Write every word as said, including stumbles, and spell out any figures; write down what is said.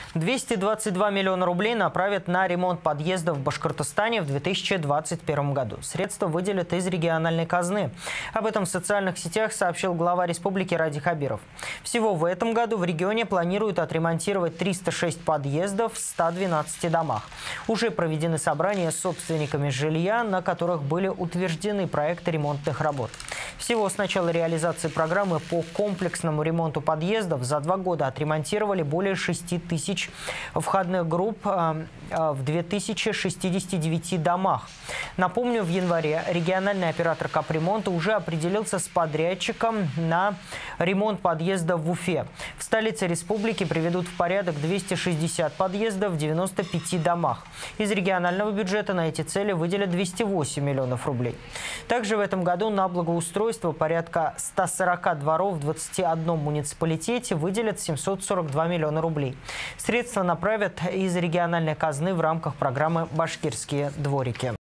двести двадцать два миллиона рублей направят на ремонт подъездов в Башкортостане в две тысячи двадцать первом году. Средства выделят из региональной казны. Об этом в социальных сетях сообщил глава республики Ради Хабиров. Всего в этом году в регионе планируют отремонтировать триста шесть подъездов в ста двенадцати домах. Уже проведены собрания с собственниками жилья, на которых были утверждены проекты ремонтных работ. Всего с начала реализации программы по комплексному ремонту подъездов за два года отремонтировали более шести тысяч входных групп в двух тысячах шестидесяти девяти домах. Напомню, в январе региональный оператор капремонта уже определился с подрядчиком на ремонт подъезда в Уфе. В столице республики приведут в порядок двести шестьдесят подъездов в девяноста пяти домах. Из регионального бюджета на эти цели выделят двести восемь миллионов рублей. Также в этом году на благоустройство порядка ста сорока дворов в двадцати одном муниципалитете выделят семьсот сорок два миллиона рублей. Средства направят из региональной казны в рамках программы «Башкирские дворики».